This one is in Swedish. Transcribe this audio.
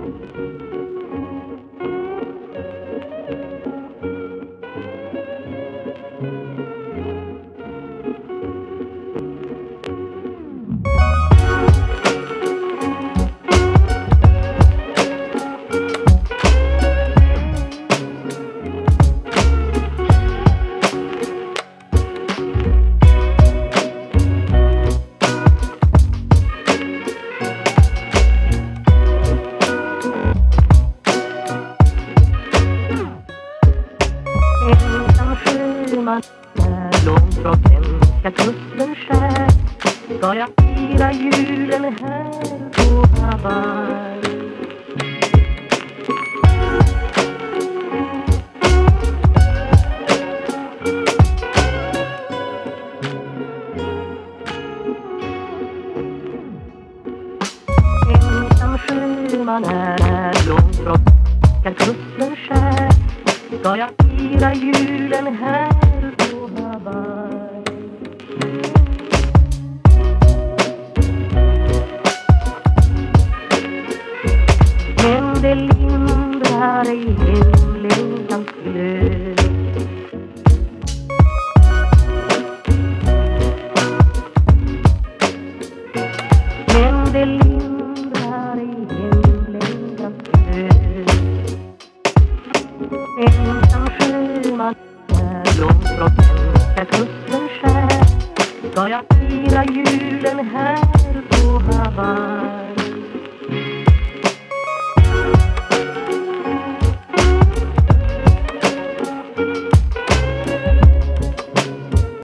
Långt från hemska kusten skär ska jag fira julen här på Hawaii. Ensam sjöman är långt från hemska kusten skär ska jag fira julen här på Hawaii. Men det lindrar ej hemlängtans glöd. Men det lindrar ej hemlängtans glöd. Ensam sjöman är långt från hemska kusten skär ska jag fira julen här på Hawaii.